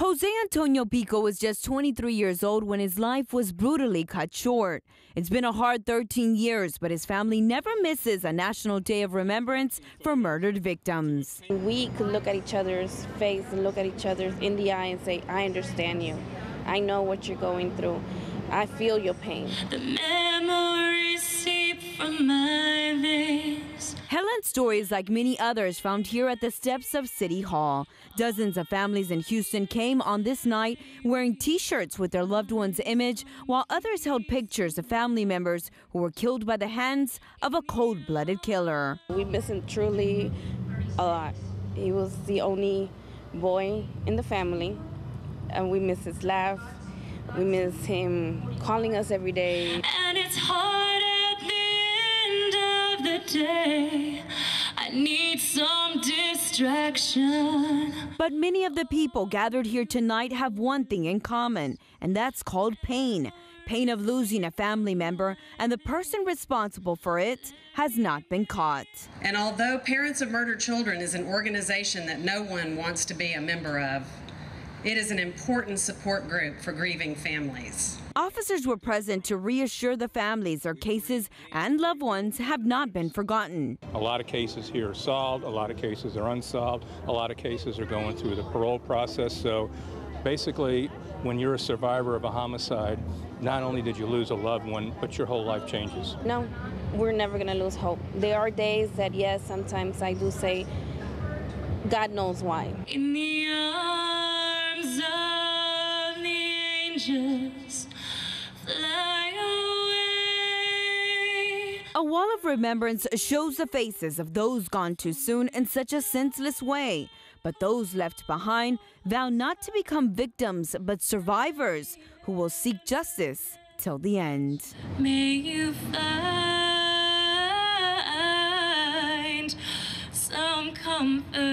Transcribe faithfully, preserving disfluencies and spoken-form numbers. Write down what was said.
Jose Antonio Pico was just twenty-three years old when his life was brutally cut short. It's been a hard thirteen years, but his family never misses a National Day of Remembrance for murdered victims. We could look at each other's face and look at each other in the eye and say, I understand you. I know what you're going through. I feel your pain. The memories seep from my veins. Helen's story is like many others found here at the steps of City Hall. Dozens of families in Houston came on this night wearing T-shirts with their loved one's image, while others held pictures of family members who were killed by the hands of a cold-blooded killer. We miss him truly a lot. He was the only boy in the family, and we miss his laugh. We miss him calling us every day. And it's hard at the end of the day. I need some distraction. But many of the people gathered here tonight have one thing in common, and that's called pain. Pain of losing a family member, and the person responsible for it has not been caught. And although Parents of Murdered Children is an organization that no one wants to be a member of, it is an important support group for grieving families. Officers were present to reassure the families their cases and loved ones have not been forgotten. A lot of cases here are solved, a lot of cases are unsolved, a lot of cases are going through the parole process. So basically, when you're a survivor of a homicide, not only did you lose a loved one, but your whole life changes. No, we're never gonna lose hope. There are days that, yes, sometimes I do say, God knows why. In the arms of the angels, fly away. A wall of remembrance shows the faces of those gone too soon in such a senseless way. But those left behind vow not to become victims, but survivors who will seek justice till the end. May you find some comfort